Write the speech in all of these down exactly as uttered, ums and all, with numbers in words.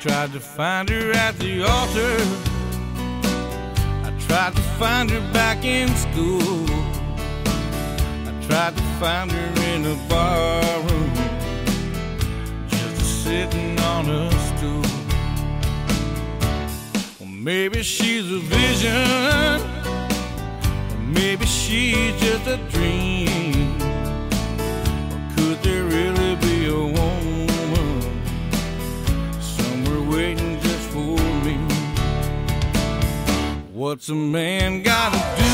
Tried to find her at the altar. I tried to find her back in school. I tried to find her in a bar room, just sitting on a stool. Well, maybe she's a vision, or maybe she's just a dream. Or could there really be a woman waiting just for me? What's a man gotta do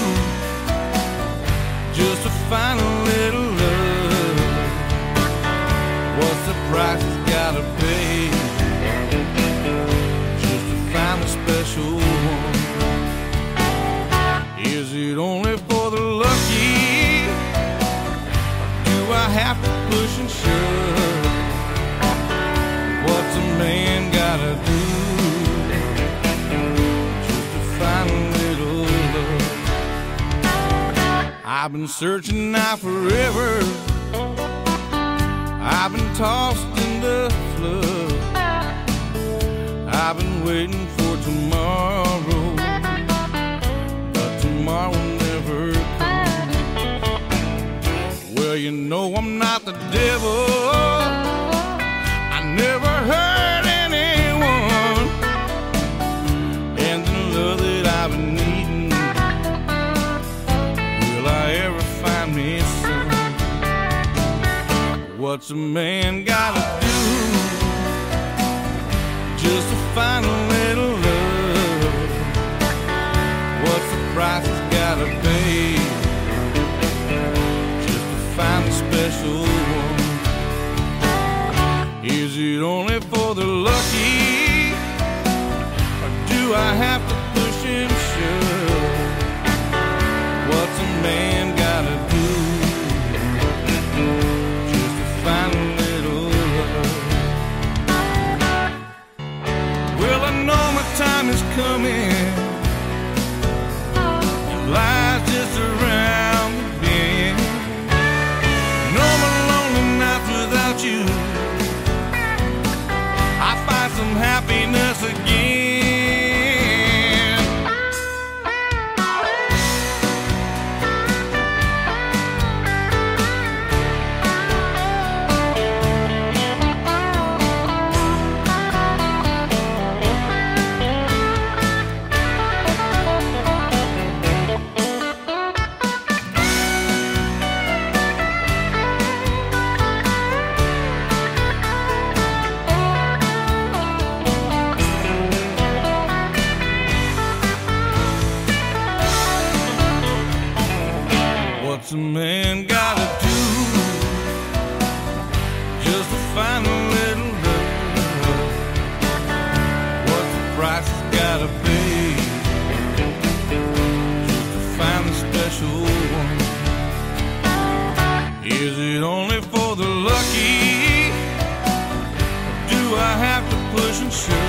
just to find a little love? What's the price he's gotta pay just to find a special one? Is it only for the lucky, or do I have to push and shove? What's a man gotta do just to find a little love? I've been searching now forever. I've been tossed in the flood. I've been waiting for tomorrow, but tomorrow never comes. Well, you know I'm not the devil. Never hurt anyone, and the love that I've been needing, will I ever find me some? What's a man gotta do just to find a little love? What's the price he's gotta pay just to find a special one? Is it only for the lucky, or do I have to push and shove? What's a man gotta do just to find a little love? Well, I know my time is coming, and life's just around the bend. No more lonely nights without you. Some happiness again. What's a man gotta do just to find a little love? What's the price he's gotta pay just to find the special one? Is it only for the lucky, or do I have to push and shove?